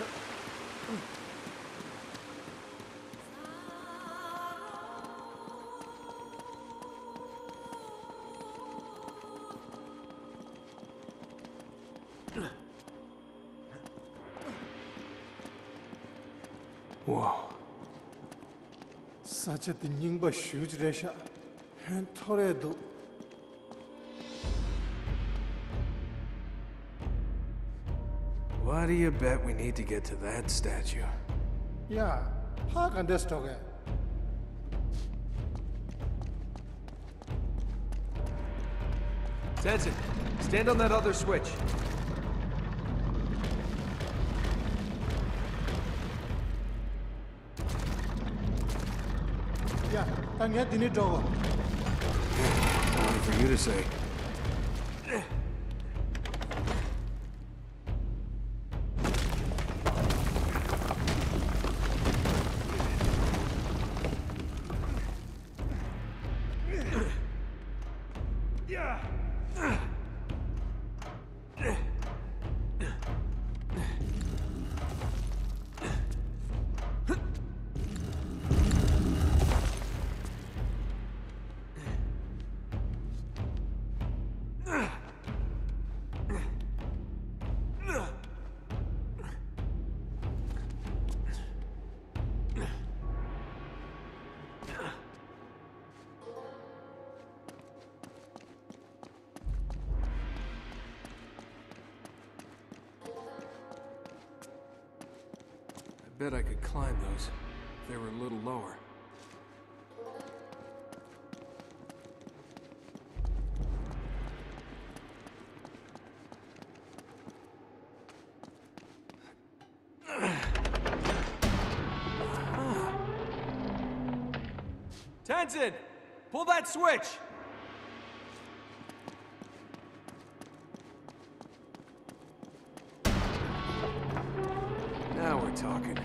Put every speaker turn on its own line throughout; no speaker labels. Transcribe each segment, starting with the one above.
Wow. Such a thing, but huge resha. And Toredo.
Why do you bet we need to get to that statue?
Yeah, how can this talk?
Tenzin, stand on that other switch.
Yeah, and yet you need to go.
Only for you to say. I bet I could climb those if they were a little lower. Tenzin! Pull that switch! Now we're talking.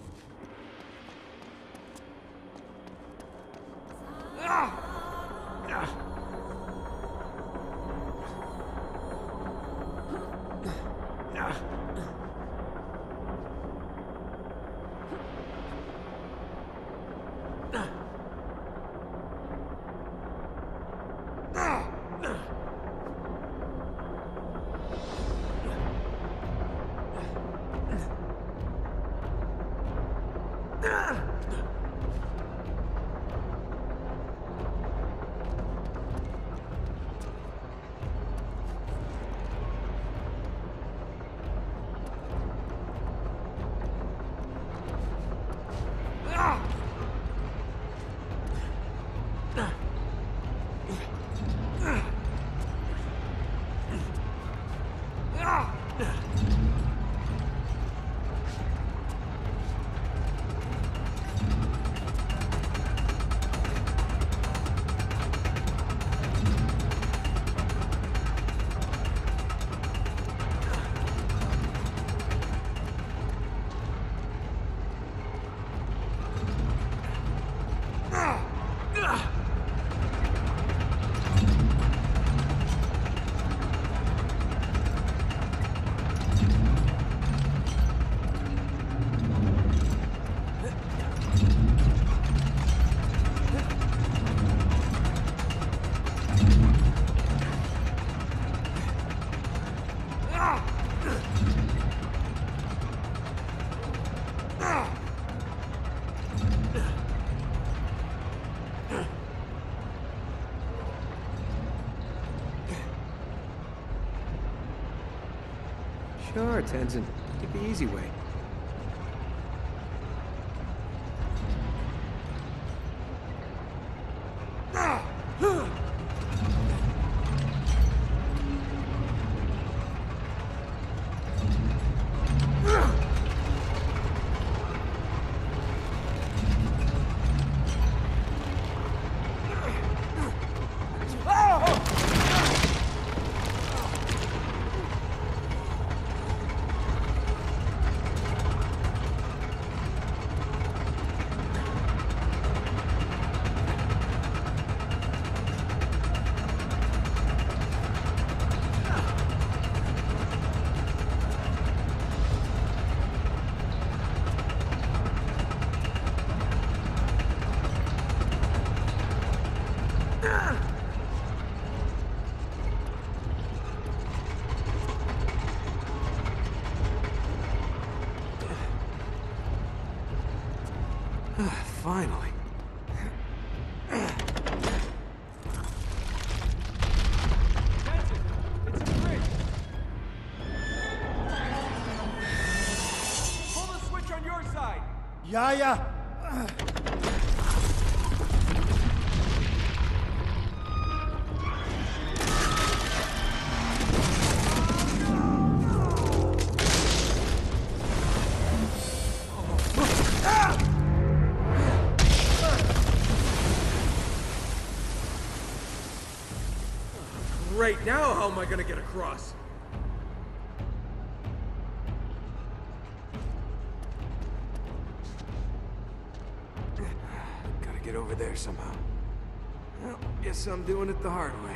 Sure, Tenzin. Take the easy way. Finally. Attention! It's a bridge! Pull the switch on your side!
Ja, ja.
Great, now how am I gonna get across? Gotta get over there somehow. Well, guess I'm doing it the hard way.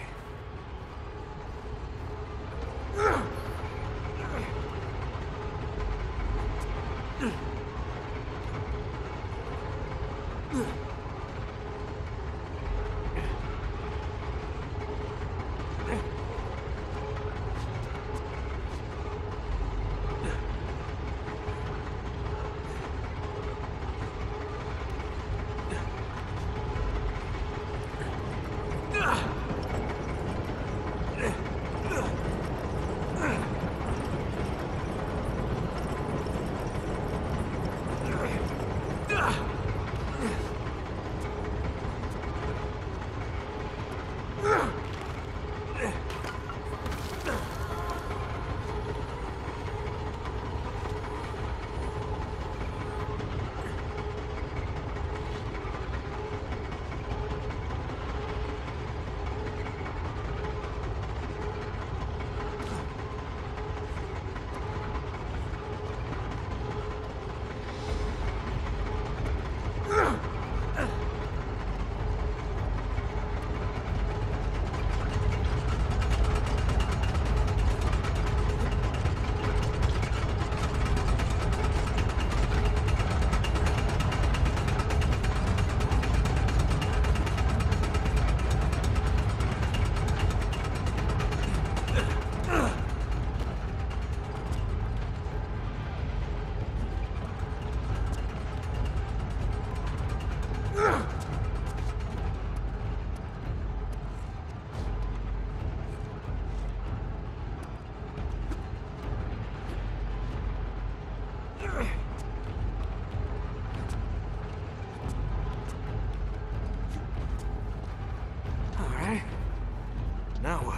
Now what?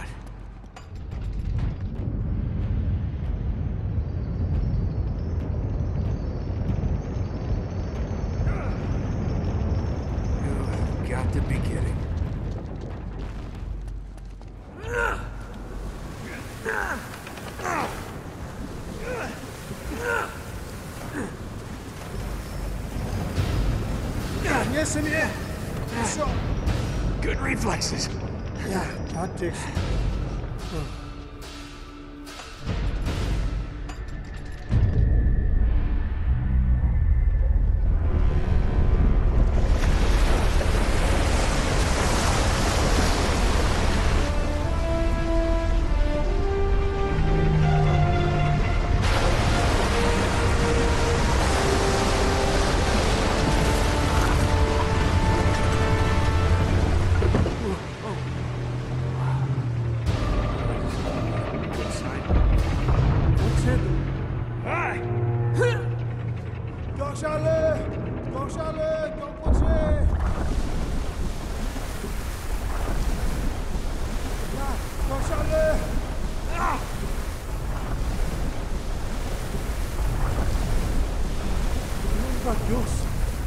You have got to be kidding.
Yes, in here. So,
Good reflexes.
ja, tactics. Charlie! Don't push it! Ja, go Charlie! Ah! Meu Deus!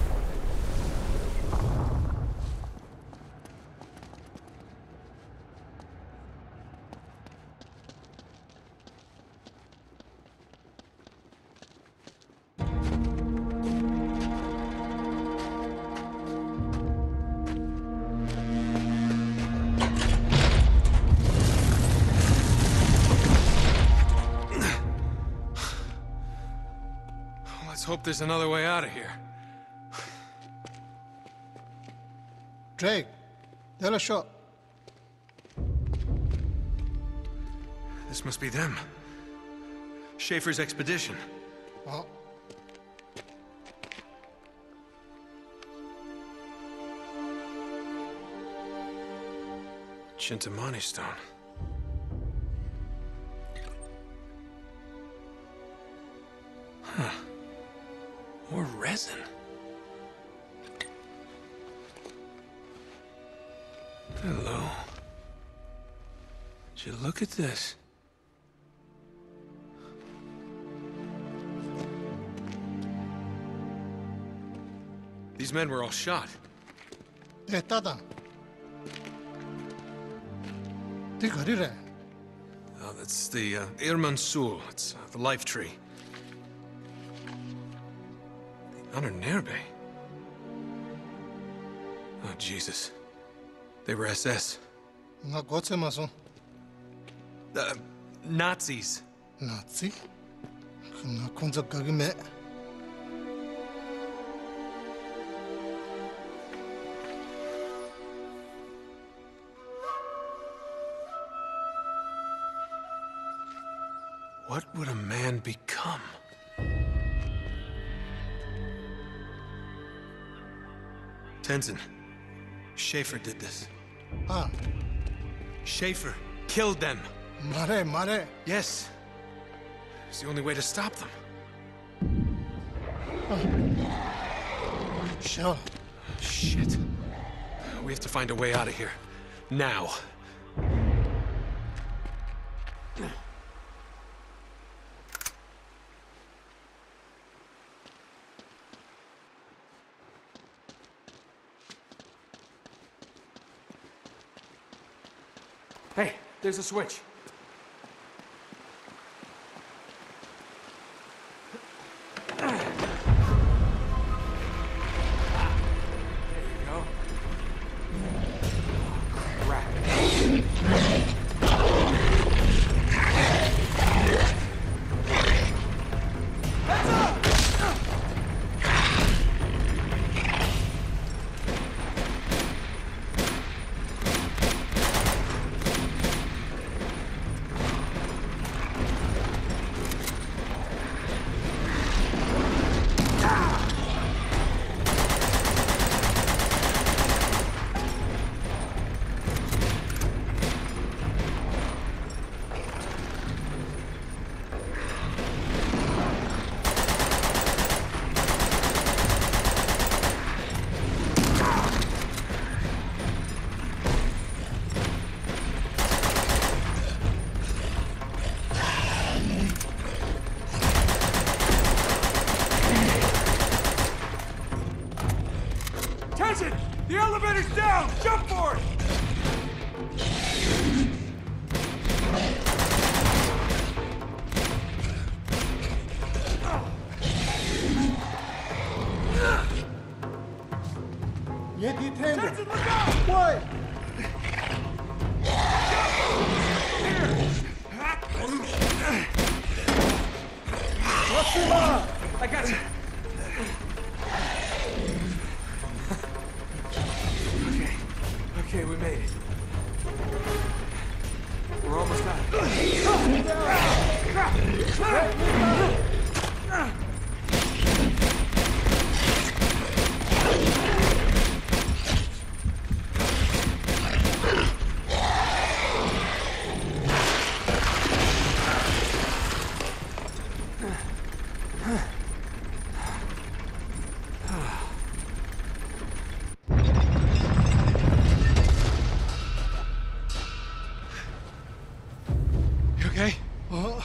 Let's hope there's another way out of here.
Drake, they're a shot.
This must be them. Schaefer's expedition.
Oh.
Chintamani stone. Huh. More resin. Hello. Would you look at this? These men were all shot.
됐다다. 네 거리래.
Oh, that's the Irman Sul. It's the life tree. The Unerbe. Oh, Jesus. They were SS.
나 고체 마소.
Nazis.
나지? 나 공작 가기 매.
What would a man become? Tenzin. Schaefer did this.
아,
Schaefer killed them.
말해.
Yes. It's the only way to stop them.
쉬어.
Shit. We have to find a way out of here. Now. Hey, there's a switch. The elevator's down! Jump for it!
얘 뒤태인데.
Tenzin, look out!
Why?
I got you. Okay, we made it. We're almost out. Okay?
어?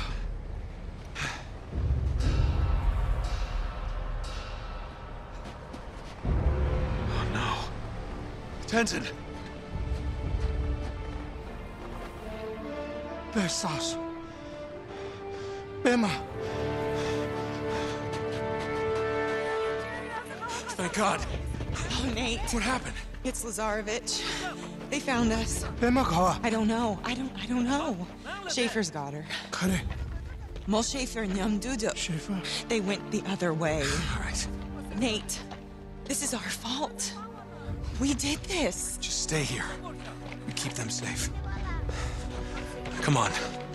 Oh no. Tenzin!
뱃사수. 빼마.
Thank God.
Oh, Nate.
What happened?
It's Lazarevich. They found us.
빼마 가와.
I don't know. I don't know. Schaefer's got her.
가래.
Mol Schaefer and Yamdudo.
셰프.
They went the other way.
All right.
Nate, this is our fault. We did this.
Just stay here. We keep them safe. Come on.